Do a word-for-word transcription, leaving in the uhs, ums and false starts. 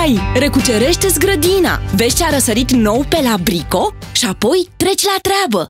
Hai, recucerește-ți grădina! Vezi ce a răsărit nou pe la Brico și apoi treci la treabă!